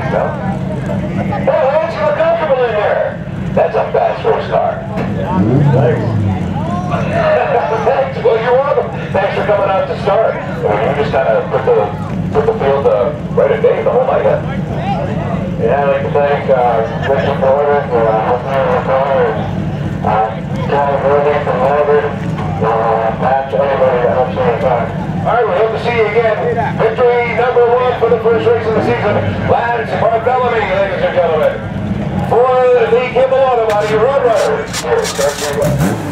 No? Hey, why don't you look comfortable in there? That's a fast race car. Thanks. Thanks. Well, you're welcome. Thanks for coming out to start. You just kind of put the field right at Dave, the whole night. Yeah, I'd like to thank Richard Porter for helping me with the car, Tony Verdi from Harvard, Pat, everybody that helps me with the car. All right, we hope to see you again. Victory number 1 for the first race of the season. Lance Bartholomew, ladies and gentlemen. For the Kimball Auto Body Road Riders.